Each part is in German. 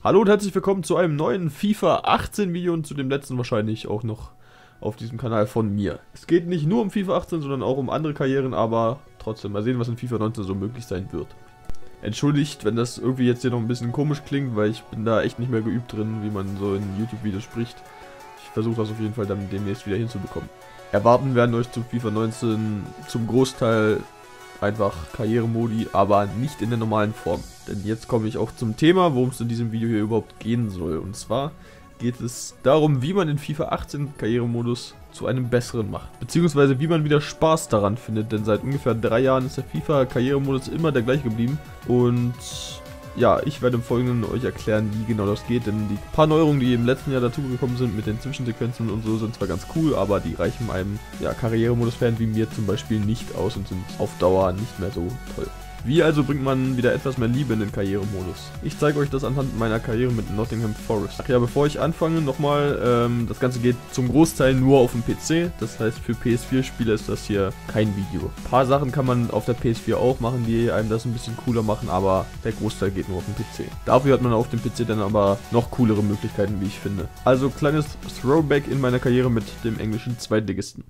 Hallo und herzlich willkommen zu einem neuen FIFA 18 Video und zu dem letzten wahrscheinlich auch noch auf diesem Kanal von mir. Es geht nicht nur um FIFA 18, sondern auch um andere Karrieren, aber trotzdem mal sehen, was in FIFA 19 so möglich sein wird. Entschuldigt, wenn das irgendwie jetzt hier noch ein bisschen komisch klingt, weil ich bin da echt nicht mehr geübt drin, wie man so in YouTube-Videos spricht. Ich versuche das auf jeden Fall dann demnächst wieder hinzubekommen. Erwarten werden euch zu FIFA 19 zum Großteil einfach Karrieremodi, aber nicht in der normalen Form. Denn jetzt komme ich auch zum Thema, worum es in diesem Video hier überhaupt gehen soll. Und zwar geht es darum, wie man den FIFA 18 Karrieremodus zu einem besseren macht. Beziehungsweise wie man wieder Spaß daran findet, denn seit ungefähr 3 Jahren ist der FIFA Karrieremodus immer der gleiche geblieben. Und ja, ich werde im Folgenden euch erklären, wie genau das geht, denn die paar Neuerungen, die im letzten Jahr dazugekommen sind mit den Zwischensequenzen und so, sind zwar ganz cool, aber die reichen einem Karrieremodus-Fan wie mir zum Beispiel nicht aus und sind auf Dauer nicht mehr so toll. Wie also bringt man wieder etwas mehr Liebe in den Karrieremodus? Ich zeige euch das anhand meiner Karriere mit Nottingham Forest. Ach ja, bevor ich anfange, nochmal, das Ganze geht zum Großteil nur auf dem PC. Das heißt, für PS4-Spieler ist das hier kein Video. Ein paar Sachen kann man auf der PS4 auch machen, die einem das ein bisschen cooler machen, aber der Großteil geht nur auf dem PC. Dafür hat man auf dem PC dann aber noch coolere Möglichkeiten, wie ich finde. Also, kleines Throwback in meiner Karriere mit dem englischen Zweitligisten.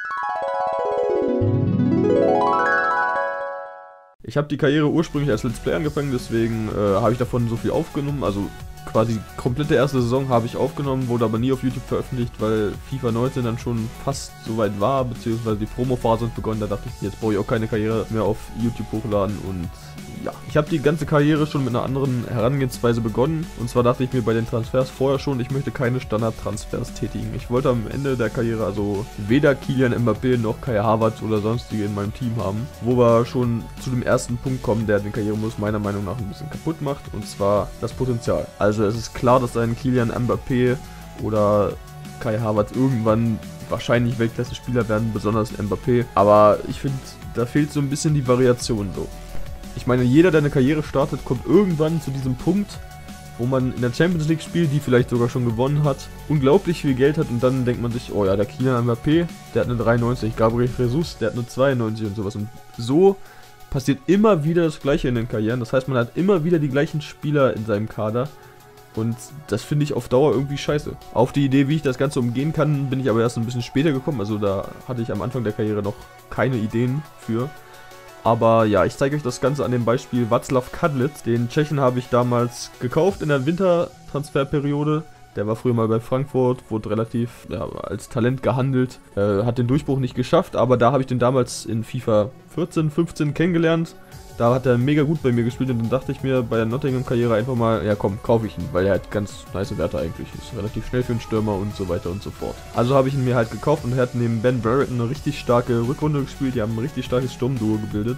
Ich habe die Karriere ursprünglich als Let's Play angefangen, deswegen habe ich davon so viel aufgenommen, also quasi komplette erste Saison habe ich aufgenommen, wurde aber nie auf YouTube veröffentlicht, weil FIFA 19 dann schon fast soweit war, beziehungsweise die Promo-Phase hat begonnen, da dachte ich, jetzt brauche ich auch keine Karriere mehr auf YouTube hochladen und ja. Ich habe die ganze Karriere schon mit einer anderen Herangehensweise begonnen und zwar dachte ich mir bei den Transfers vorher schon, ich möchte keine Standard-Transfers tätigen. Ich wollte am Ende der Karriere also weder Kylian Mbappé noch Kai Havertz oder sonstige in meinem Team haben, wo wir schon zu dem ersten Punkt kommen, der den Karrieremodus meiner Meinung nach ein bisschen kaputt macht, und zwar das Potenzial. Also es ist klar, dass ein Kylian Mbappé oder Kai Havertz irgendwann wahrscheinlich Weltklasse-Spieler werden, besonders Mbappé, aber ich finde, da fehlt so ein bisschen die Variation so. Ich meine, jeder, der eine Karriere startet, kommt irgendwann zu diesem Punkt, wo man in der Champions League spielt, die vielleicht sogar schon gewonnen hat, unglaublich viel Geld hat und dann denkt man sich, oh ja, der Kylian Mbappé, der hat eine 93, Gabriel Jesus, der hat eine 92 und sowas. Und so passiert immer wieder das Gleiche in den Karrieren. Das heißt, man hat immer wieder die gleichen Spieler in seinem Kader. Und das finde ich auf Dauer irgendwie scheiße. Auf die Idee, wie ich das Ganze umgehen kann, bin ich aber erst ein bisschen später gekommen. Also da hatte ich am Anfang der Karriere noch keine Ideen für. Aber ja, ich zeige euch das Ganze an dem Beispiel Václav Kadlec. Den Tschechen habe ich damals gekauft in der Wintertransferperiode. Der war früher mal bei Frankfurt, wurde relativ als Talent gehandelt, hat den Durchbruch nicht geschafft, aber da habe ich den damals in FIFA 14, 15 kennengelernt. Da hat er mega gut bei mir gespielt und dann dachte ich mir bei der Nottingham-Karriere einfach mal, ja komm, kaufe ich ihn, weil er hat ganz nice Werte eigentlich, ist relativ schnell für einen Stürmer und so weiter und so fort. Also habe ich ihn mir halt gekauft und er hat neben Ben Barrett eine richtig starke Rückrunde gespielt, die haben ein richtig starkes Sturmduo gebildet.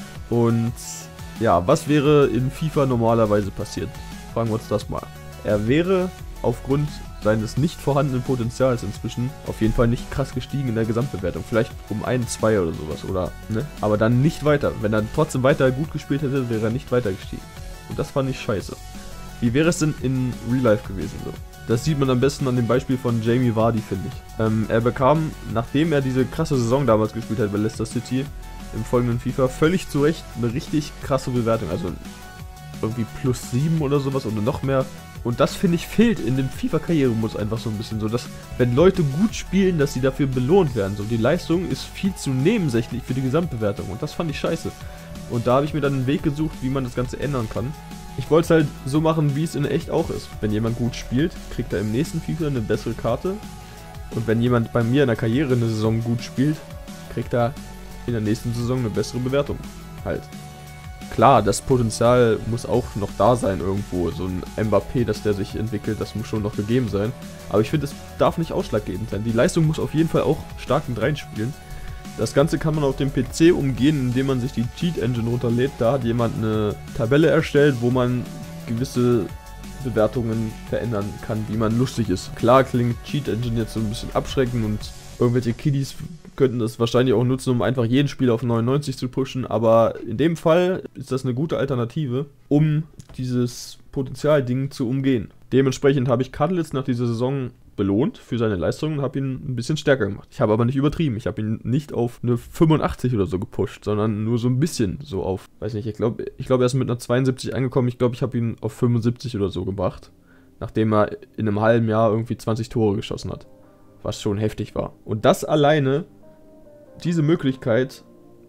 Und ja, was wäre in FIFA normalerweise passiert? Fragen wir uns das mal. Er wäre aufgrund seines nicht vorhandenen Potenzials inzwischen auf jeden Fall nicht krass gestiegen in der Gesamtbewertung. Vielleicht um 1, 2 oder sowas, oder, ne? Aber dann nicht weiter. Wenn er trotzdem weiter gut gespielt hätte, wäre er nicht weiter gestiegen. Und das fand ich scheiße. Wie wäre es denn in Real Life gewesen so? Das sieht man am besten an dem Beispiel von Jamie Vardy, finde ich. Er bekam, nachdem er diese krasse Saison damals gespielt hat bei Leicester City, im folgenden FIFA, völlig zu Recht eine richtig krasse Bewertung. Also irgendwie +7 oder sowas oder noch mehr. Und das, finde ich, fehlt in dem FIFA-Karrieremodus einfach so ein bisschen so, dass wenn Leute gut spielen, dass sie dafür belohnt werden. So, die Leistung ist viel zu nebensächlich für die Gesamtbewertung und das fand ich scheiße. Und da habe ich mir dann einen Weg gesucht, wie man das Ganze ändern kann. Ich wollte es halt so machen, wie es in echt auch ist. Wenn jemand gut spielt, kriegt er im nächsten FIFA eine bessere Karte. Und wenn jemand bei mir in der Karriere eine Saison gut spielt, kriegt er in der nächsten Saison eine bessere Bewertung. Halt. Klar, das Potenzial muss auch noch da sein irgendwo. So ein Mbappé, dass der sich entwickelt, das muss schon noch gegeben sein. Aber ich finde, es darf nicht ausschlaggebend sein. Die Leistung muss auf jeden Fall auch stark mit reinspielen. Das Ganze kann man auf dem PC umgehen, indem man sich die Cheat Engine runterlädt. Da hat jemand eine Tabelle erstellt, wo man gewisse Bewertungen verändern kann, wie man lustig ist. Klar klingt Cheat Engine jetzt so ein bisschen abschreckend und irgendwelche Kiddies könnten das wahrscheinlich auch nutzen, um einfach jeden Spieler auf 99 zu pushen, aber in dem Fall ist das eine gute Alternative, um dieses Potenzialding zu umgehen. Dementsprechend habe ich Cudlitz nach dieser Saison belohnt für seine Leistungen und habe ihn ein bisschen stärker gemacht. Ich habe aber nicht übertrieben. Ich habe ihn nicht auf eine 85 oder so gepusht, sondern nur so ein bisschen so auf, weiß nicht, ich glaube, er ist mit einer 72 angekommen. Ich glaube, ich habe ihn auf 75 oder so gebracht, nachdem er in einem halben Jahr irgendwie 20 Tore geschossen hat, was schon heftig war. Und das alleine, diese Möglichkeit,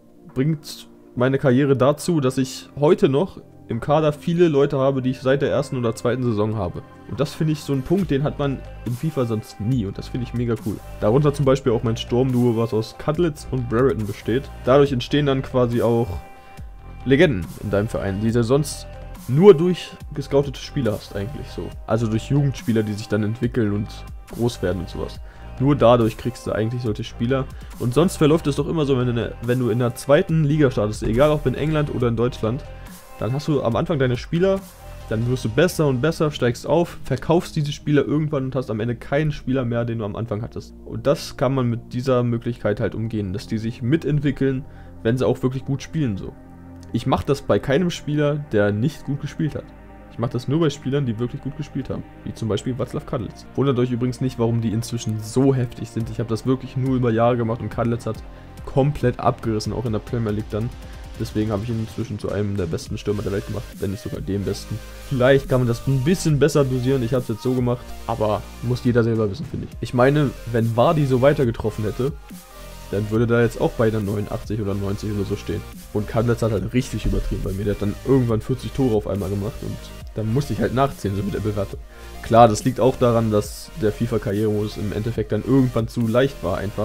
bringt meine Karriere dazu, dass ich heute noch im Kader viele Leute habe, die ich seit der ersten oder zweiten Saison habe. Und das finde ich so ein Punkt, den hat man in FIFA sonst nie und das finde ich mega cool. Darunter zum Beispiel auch mein Sturmduo, was aus Cudlitz und Brereton besteht. Dadurch entstehen dann quasi auch Legenden in deinem Verein, die du sonst nur durch gescoutete Spieler hast eigentlich so. Also durch Jugendspieler, die sich dann entwickeln und groß werden und sowas. Nur dadurch kriegst du eigentlich solche Spieler. Und sonst verläuft es doch immer so, wenn du in der zweiten Liga startest, egal ob in England oder in Deutschland, dann hast du am Anfang deine Spieler, dann wirst du besser und besser, steigst auf, verkaufst diese Spieler irgendwann und hast am Ende keinen Spieler mehr, den du am Anfang hattest. Und das kann man mit dieser Möglichkeit halt umgehen, dass die sich mitentwickeln, wenn sie auch wirklich gut spielen so. Ich mache das bei keinem Spieler, der nicht gut gespielt hat. Ich mache das nur bei Spielern, die wirklich gut gespielt haben. Wie zum Beispiel Václav Cudlitz. Wundert euch übrigens nicht, warum die inzwischen so heftig sind. Ich habe das wirklich nur über Jahre gemacht und Cudlitz hat komplett abgerissen, auch in der Premier League dann. Deswegen habe ich ihn inzwischen zu einem der besten Stürmer der Welt gemacht, wenn nicht sogar dem besten. Vielleicht kann man das ein bisschen besser dosieren, ich habe es jetzt so gemacht, aber muss jeder selber wissen, finde ich. Ich meine, wenn Vardy so weiter getroffen hätte, dann würde da jetzt auch bei der 89 oder 90 oder so stehen. Und Cudlitz hat halt richtig übertrieben bei mir, der hat dann irgendwann 40 Tore auf einmal gemacht und dann musste ich halt nachziehen, so mit der Bewertung. Klar, das liegt auch daran, dass der FIFA-Karrieremodus im Endeffekt dann irgendwann zu leicht war einfach.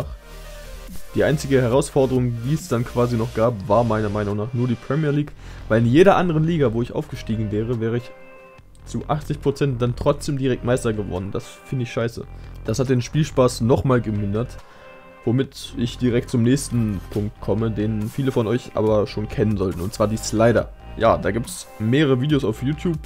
Die einzige Herausforderung, die es dann quasi noch gab, war meiner Meinung nach nur die Premier League. Weil in jeder anderen Liga, wo ich aufgestiegen wäre, wäre ich zu 80% dann trotzdem direkt Meister geworden. Das finde ich scheiße. Das hat den Spielspaß nochmal gemindert. Womit ich direkt zum nächsten Punkt komme, den viele von euch aber schon kennen sollten. Und zwar die Slider. Ja, da gibt es mehrere Videos auf YouTube.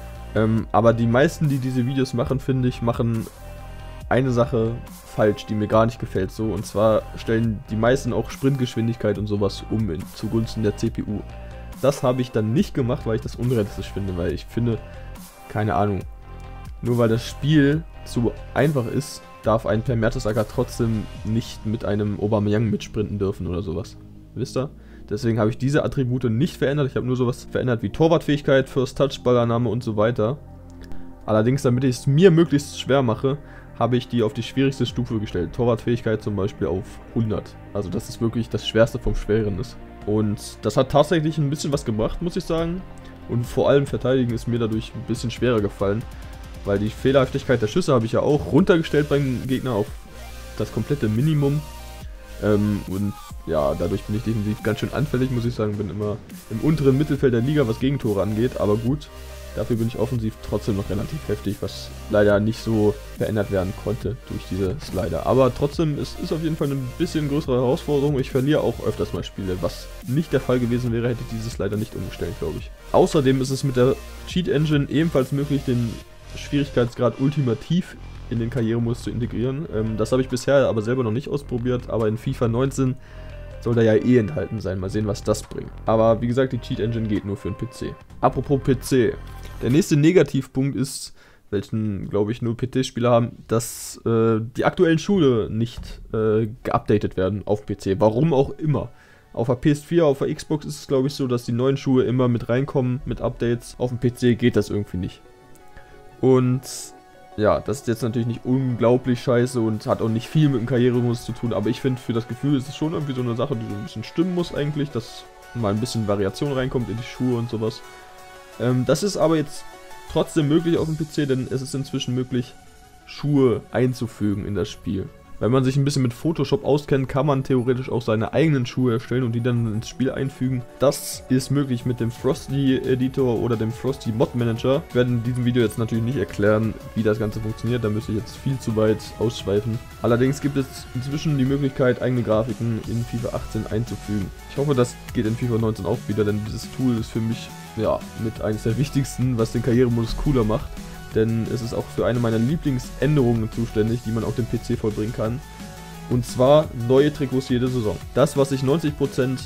Aber die meisten, die diese Videos machen, finde ich, machen eine Sache falsch, die mir gar nicht gefällt so, und zwar stellen die meisten auch Sprintgeschwindigkeit und sowas zugunsten der CPU. Das habe ich dann nicht gemacht, weil ich das unrealistisch finde, weil ich finde, keine Ahnung, nur weil das Spiel zu einfach ist, darf ein Per Mertesacker trotzdem nicht mit einem Aubameyang mitsprinten dürfen oder sowas. Wisst ihr? Deswegen habe ich diese Attribute nicht verändert, ich habe nur sowas verändert wie Torwartfähigkeit, First Touch, Ballannahme und so weiter. Allerdings, damit ich es mir möglichst schwer mache, habe ich die auf die schwierigste Stufe gestellt. Torwartfähigkeit zum Beispiel auf 100. Also dass es wirklich das Schwerste vom Schweren ist. Und das hat tatsächlich ein bisschen was gebracht, muss ich sagen. Und vor allem Verteidigen ist mir dadurch ein bisschen schwerer gefallen. Weil die Fehlerhaftigkeit der Schüsse habe ich ja auch runtergestellt beim Gegner auf das komplette Minimum. Und ja, dadurch bin ich definitiv ganz schön anfällig, muss ich sagen. Bin immer im unteren Mittelfeld der Liga, was Gegentore angeht. Aber gut. Dafür bin ich offensiv trotzdem noch relativ heftig, was leider nicht so verändert werden konnte durch diese Slider. Aber trotzdem, es ist auf jeden Fall eine bisschen größere Herausforderung. Ich verliere auch öfters mal Spiele, was nicht der Fall gewesen wäre, hätte ich diese Slider nicht umgestellt, glaube ich. Außerdem ist es mit der Cheat Engine ebenfalls möglich, den Schwierigkeitsgrad ultimativ in den Karrieremodus zu integrieren. Das habe ich bisher aber selber noch nicht ausprobiert, aber in FIFA 19 soll da ja eh enthalten sein. Mal sehen, was das bringt. Aber wie gesagt, die Cheat Engine geht nur für den PC. Apropos PC. Der nächste Negativpunkt ist, welchen, glaube ich, nur PC-Spieler haben, dass die aktuellen Schuhe nicht geupdatet werden auf PC. Warum auch immer. Auf der PS4, auf der Xbox ist es, glaube ich, so, dass die neuen Schuhe immer mit reinkommen, mit Updates. Auf dem PC geht das irgendwie nicht. Und ja, das ist jetzt natürlich nicht unglaublich scheiße und hat auch nicht viel mit dem Karrieremodus zu tun, aber ich finde, für das Gefühl ist es schon irgendwie so eine Sache, die so ein bisschen stimmen muss eigentlich, dass mal ein bisschen Variation reinkommt in die Schuhe und sowas. Das ist aber jetzt trotzdem möglich auf dem PC, denn es ist inzwischen möglich, Schuhe einzufügen in das Spiel. Wenn man sich ein bisschen mit Photoshop auskennt, kann man theoretisch auch seine eigenen Schuhe erstellen und die dann ins Spiel einfügen. Das ist möglich mit dem Frosty Editor oder dem Frosty Mod Manager. Ich werde in diesem Video jetzt natürlich nicht erklären, wie das Ganze funktioniert, da müsste ich jetzt viel zu weit ausschweifen. Allerdings gibt es inzwischen die Möglichkeit, eigene Grafiken in FIFA 18 einzufügen. Ich hoffe, das geht in FIFA 19 auch wieder, denn dieses Tool ist für mich ja mit eines der wichtigsten, was den Karrieremodus cooler macht. Denn es ist auch für eine meiner Lieblingsänderungen zuständig, die man auf dem PC vollbringen kann. Und zwar neue Trikots jede Saison. Das, was sich 90%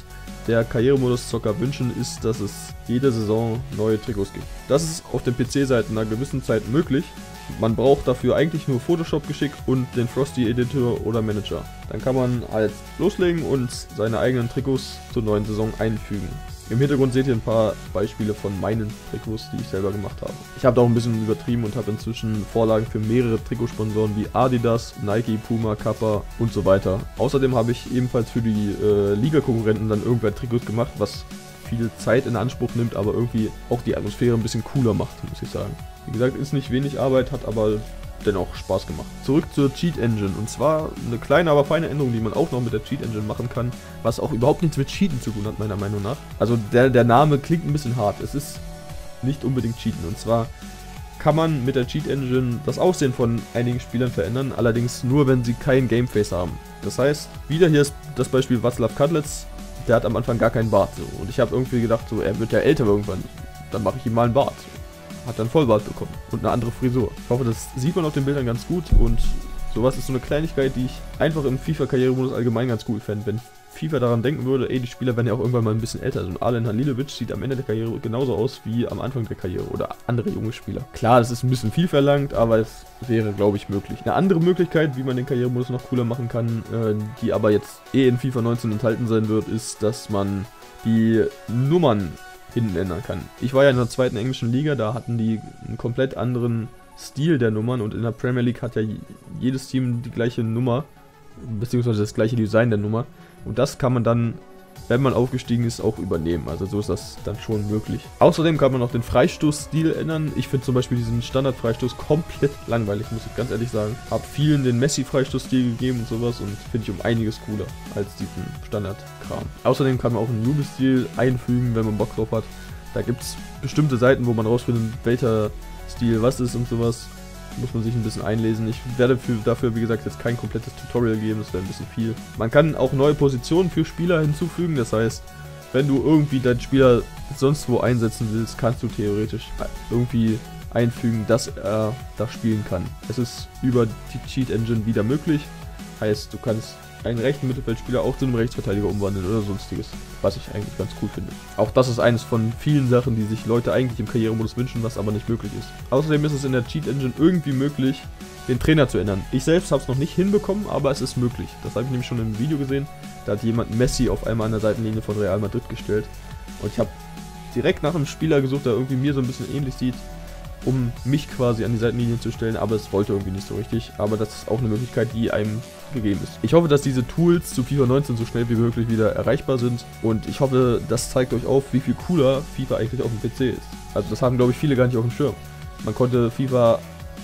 der Karrieremodus-Zocker wünschen, ist, dass es jede Saison neue Trikots gibt. Das ist auf den PC seit einer gewissen Zeit möglich. Man braucht dafür eigentlich nur Photoshop-Geschick und den Frosty-Editor oder Manager. Dann kann man halt loslegen und seine eigenen Trikots zur neuen Saison einfügen. Im Hintergrund seht ihr ein paar Beispiele von meinen Trikots, die ich selber gemacht habe. Ich habe da auch ein bisschen übertrieben und habe inzwischen Vorlagen für mehrere Trikotsponsoren wie Adidas, Nike, Puma, Kappa und so weiter. Außerdem habe ich ebenfalls für die Liga-Konkurrenten dann irgendwann Trikots gemacht, was viel Zeit in Anspruch nimmt, aber irgendwie auch die Atmosphäre ein bisschen cooler macht, muss ich sagen. Wie gesagt, ist nicht wenig Arbeit, hat aber dennoch Spaß gemacht. Zurück zur Cheat Engine, und zwar eine kleine, aber feine Änderung, die man auch noch mit der Cheat Engine machen kann, was auch überhaupt nichts mit Cheaten zu tun hat, meiner Meinung nach. Also der Name klingt ein bisschen hart, es ist nicht unbedingt Cheaten, und zwar kann man mit der Cheat Engine das Aussehen von einigen Spielern verändern, allerdings nur, wenn sie kein Gameface haben. Das heißt, wieder hier ist das Beispiel Václav Kadlec, der hat am Anfang gar keinen Bart, so. Und ich habe irgendwie gedacht, so, er wird ja älter irgendwann, dann mache ich ihm mal einen Bart. Hat dann Vollbart bekommen und eine andere Frisur. Ich hoffe, das sieht man auf den Bildern ganz gut, und sowas ist so eine Kleinigkeit, die ich einfach im FIFA-Karrieremodus allgemein ganz cool fände, wenn FIFA daran denken würde, ey, die Spieler werden ja auch irgendwann mal ein bisschen älter. Also Alen Halilovic sieht am Ende der Karriere genauso aus wie am Anfang der Karriere oder andere junge Spieler. Klar, das ist ein bisschen viel verlangt, aber es wäre, glaube ich, möglich. Eine andere Möglichkeit, wie man den Karrieremodus noch cooler machen kann, die aber jetzt in FIFA 19 enthalten sein wird, ist, dass man die Nummern hinten ändern kann. Ich war ja in der zweiten englischen Liga, da hatten die einen komplett anderen Stil der Nummern, und in der Premier League hat ja jedes Team die gleiche Nummer, beziehungsweise das gleiche Design der Nummer, und das kann man dann, wenn man aufgestiegen ist, auch übernehmen. Also so ist das dann schon möglich. Außerdem kann man noch den Freistoßstil ändern. Ich finde zum Beispiel diesen Standardfreistoß komplett langweilig, muss ich ganz ehrlich sagen. Hab vielen den Messi-Freistoßstil gegeben und sowas, und finde ich um einiges cooler als diesen Standardkram. Außerdem kann man auch einen Newbie-Stil einfügen, wenn man Bock drauf hat. Da gibt es bestimmte Seiten, wo man rausfindet, welcher Stil was ist und sowas. Muss man sich ein bisschen einlesen. Ich werde dafür, wie gesagt, jetzt kein komplettes Tutorial geben, das wäre ein bisschen viel. Man kann auch neue Positionen für Spieler hinzufügen, das heißt, wenn du irgendwie deinen Spieler sonst wo einsetzen willst, kannst du theoretisch irgendwie einfügen, dass er da spielen kann. Es ist über die Cheat Engine wieder möglich, heißt, du kannst einen rechten Mittelfeldspieler auch zu einem Rechtsverteidiger umwandeln oder sonstiges, was ich eigentlich ganz cool finde. Auch das ist eines von vielen Sachen, die sich Leute eigentlich im Karrieremodus wünschen, was aber nicht möglich ist. Außerdem ist es in der Cheat Engine irgendwie möglich, den Trainer zu ändern. Ich selbst habe es noch nicht hinbekommen, aber es ist möglich. Das habe ich nämlich schon im Video gesehen. Da hat jemand Messi auf einmal an der Seitenlinie von Real Madrid gestellt. Und ich habe direkt nach einem Spieler gesucht, der irgendwie mir so ein bisschen ähnlich sieht, um mich quasi an die Seitenlinie zu stellen, aber es wollte irgendwie nicht so richtig. Aber das ist auch eine Möglichkeit, die einem gegeben ist. Ich hoffe, dass diese Tools zu FIFA 19 so schnell wie möglich wieder erreichbar sind, und ich hoffe, das zeigt euch auf, wie viel cooler FIFA eigentlich auf dem PC ist. Also das haben, glaube ich, viele gar nicht auf dem Schirm. Man konnte FIFA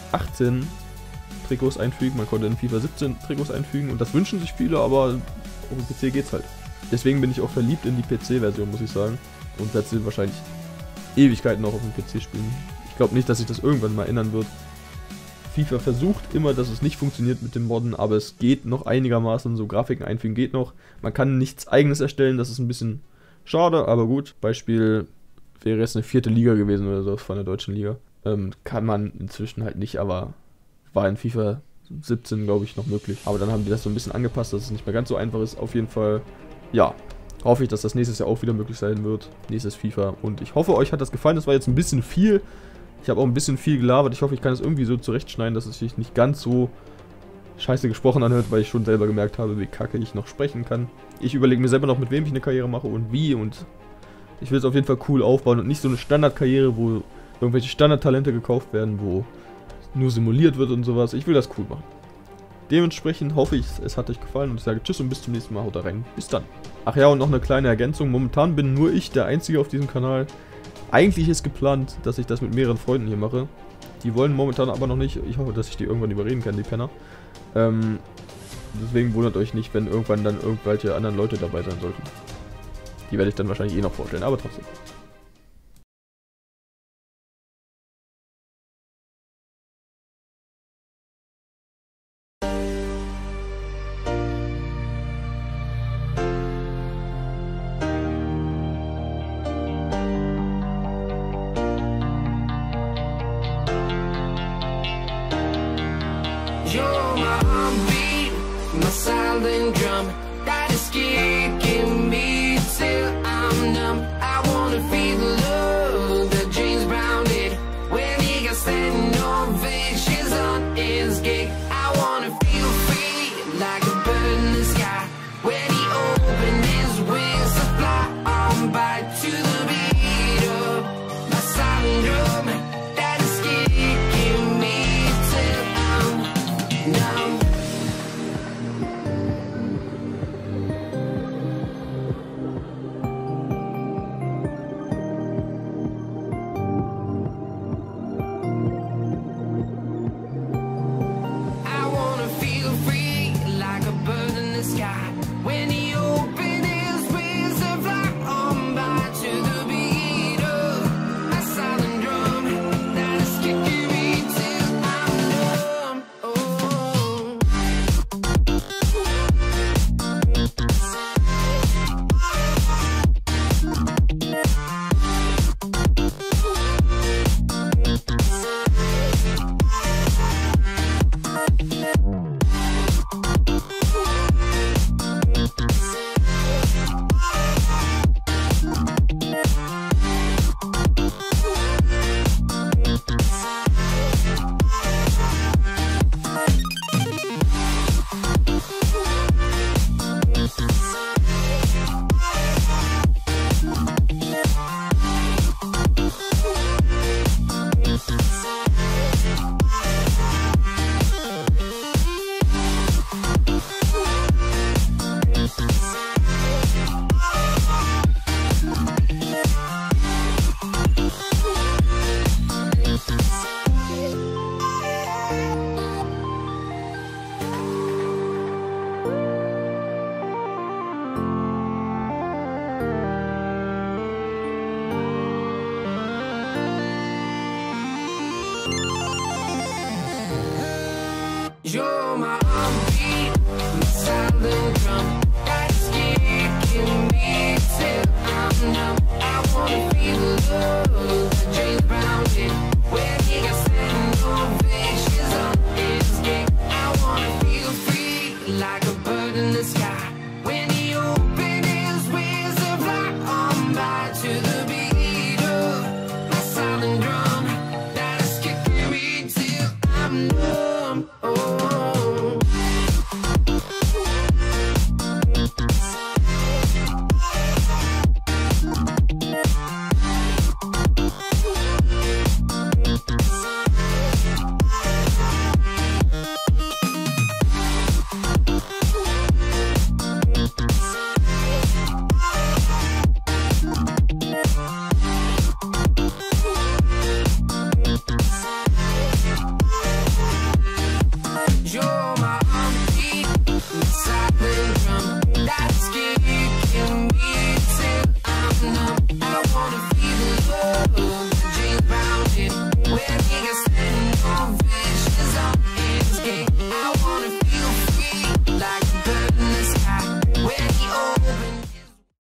18 Trikots einfügen, man konnte in FIFA 17 Trikots einfügen, und das wünschen sich viele, aber auf dem PC geht's halt. Deswegen bin ich auch verliebt in die PC-Version, muss ich sagen, und werde sie wahrscheinlich Ewigkeiten auch auf dem PC spielen. Ich glaube nicht, dass sich das irgendwann mal ändern wird. FIFA versucht immer, dass es nicht funktioniert mit dem Modden, aber es geht noch einigermaßen, so Grafiken einfügen geht noch. Man kann nichts eigenes erstellen, das ist ein bisschen schade, aber gut. Beispiel wäre jetzt eine 4. Liga gewesen oder so von der deutschen Liga. Kann man inzwischen halt nicht, aber war in FIFA 17, glaube ich, noch möglich. Aber dann haben die das so ein bisschen angepasst, dass es nicht mehr ganz so einfach ist. Auf jeden Fall, ja, hoffe ich, dass das nächstes Jahr auch wieder möglich sein wird. Nächstes FIFA. Und ich hoffe, euch hat das gefallen. Das war jetzt ein bisschen viel. Ich habe auch ein bisschen viel gelabert. Ich hoffe, ich kann es irgendwie so zurechtschneiden, dass es sich nicht ganz so scheiße gesprochen anhört, weil ich schon selber gemerkt habe, wie kacke ich noch sprechen kann. Ich überlege mir selber noch, mit wem ich eine Karriere mache und wie, und ich will es auf jeden Fall cool aufbauen und nicht so eine Standardkarriere, wo irgendwelche Standardtalente gekauft werden, wo nur simuliert wird und sowas. Ich will das cool machen. Dementsprechend hoffe ich, es hat euch gefallen, und ich sage tschüss und bis zum nächsten Mal. Haut rein. Bis dann. Ach ja, und noch eine kleine Ergänzung. Momentan bin nur ich der Einzige auf diesem Kanal. Eigentlich ist geplant, dass ich das mit mehreren Freunden hier mache. Die wollen momentan aber noch nicht. Ich hoffe, dass ich die irgendwann überreden kann, die Penner. Deswegen wundert euch nicht, wenn irgendwann dann irgendwelche anderen Leute dabei sein sollten. Die werde ich dann wahrscheinlich eh noch vorstellen, aber trotzdem. You're my heartbeat, my silent drum that is kicking me to still I'm numb. I wanna feel the love that James Brown did when he got standing ovations on his gig.